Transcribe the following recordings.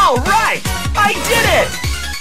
All right! I did it!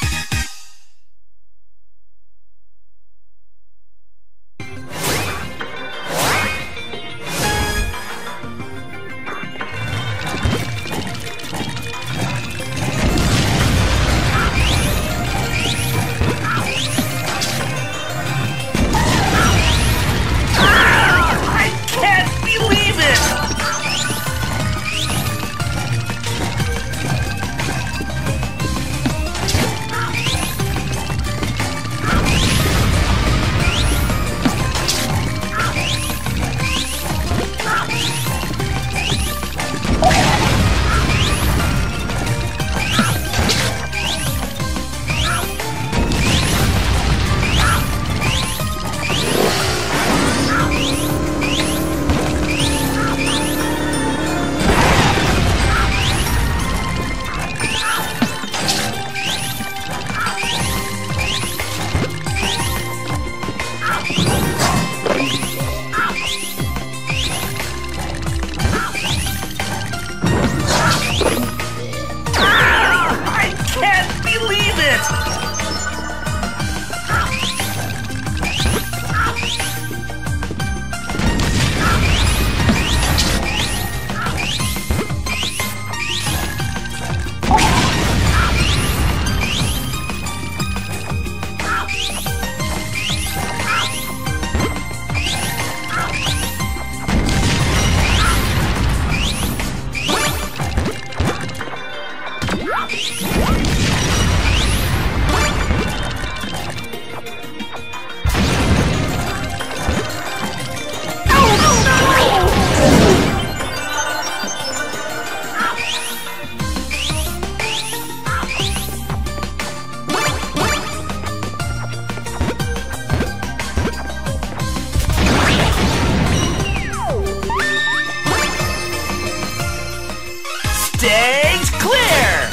Stage clear!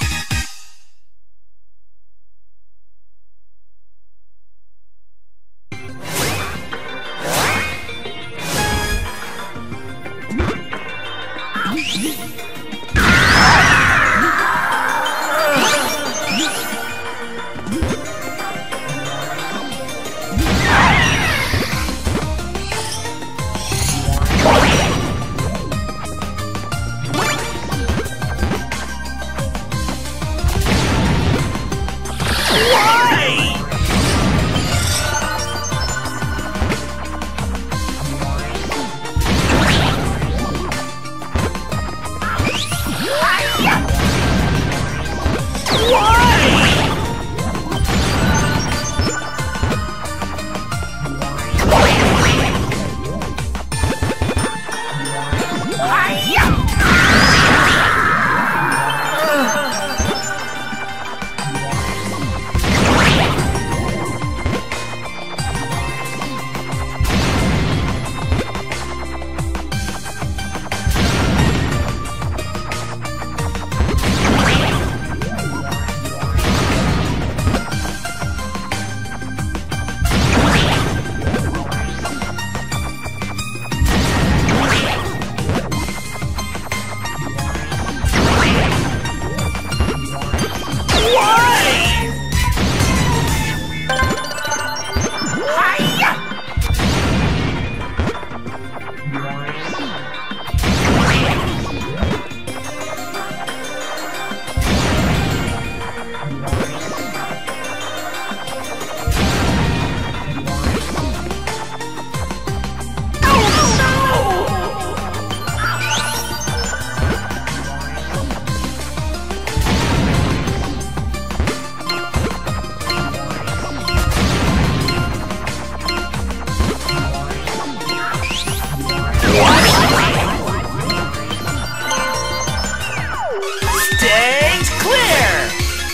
Stage clear!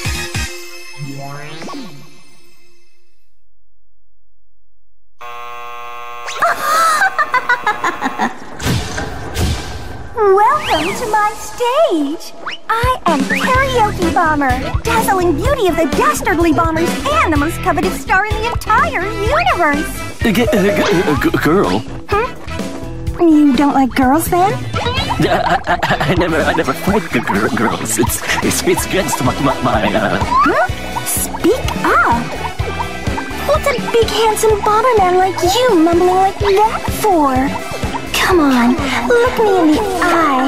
Welcome to my stage! I am Karaoke Bomber, dazzling beauty of the Dastardly Bombers and the most coveted star in the entire universe! Girl? You don't like girls, then? I never fight girls. It's against my Huh? Speak up? What's a big handsome bomberman like you mumbling like that for? Come on, look me in the eye.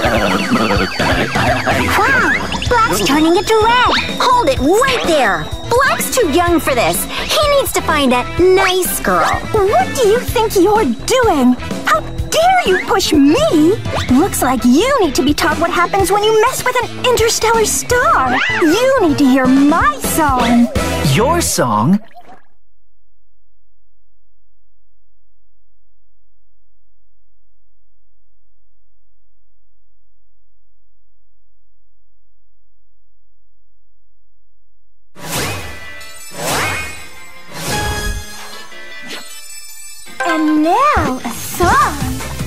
Wow, Black's turning into red. Hold it right there. Black's too young for this. He needs to find that nice girl. What do you think you're doing? How dare you push me? Looks like you need to be taught what happens when you mess with an interstellar star. You need to hear my song. Your song? And now, a song.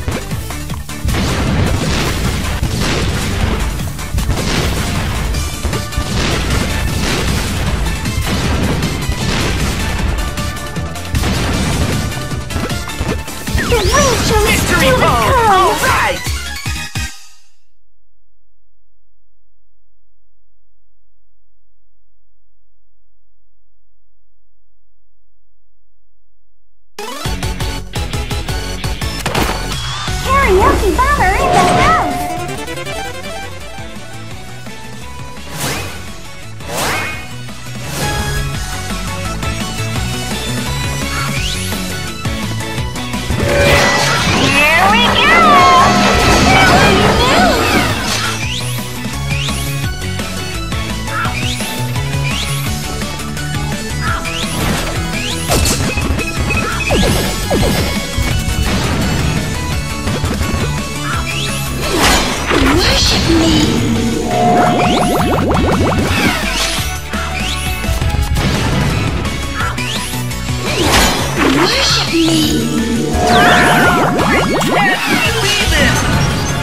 The reach Victory is pose! All right! Karaoke Bomber in the house! Here we Worship me! Worship me! I can't believe it!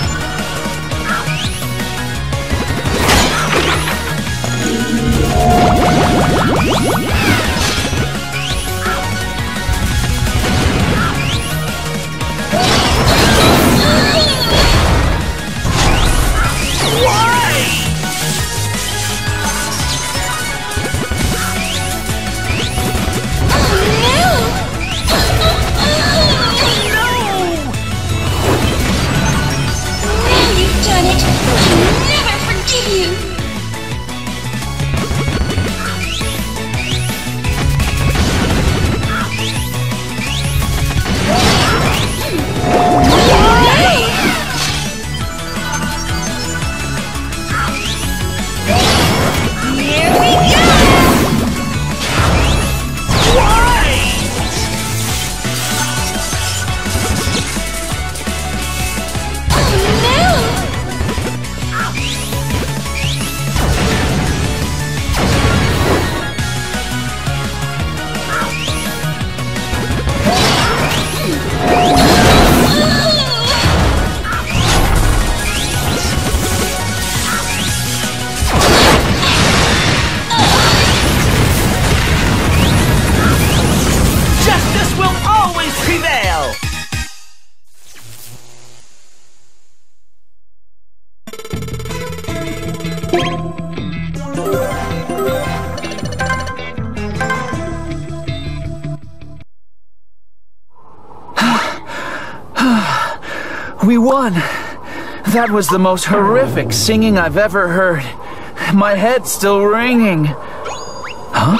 We won! That was the most horrific singing I've ever heard. My head's still ringing. Huh?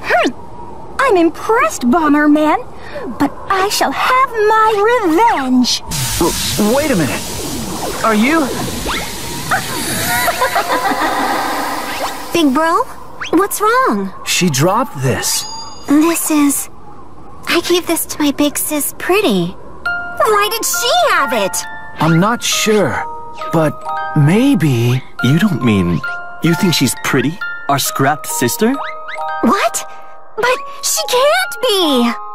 I'm impressed, Bomberman, but I shall have my revenge. Wait a minute. Are you? Big bro, what's wrong? She dropped this. I gave this to my big sis Pretty. Why did she have it? I'm not sure, but maybe... You don't mean... You think she's pretty? Our scrapped sister? What? But she can't be!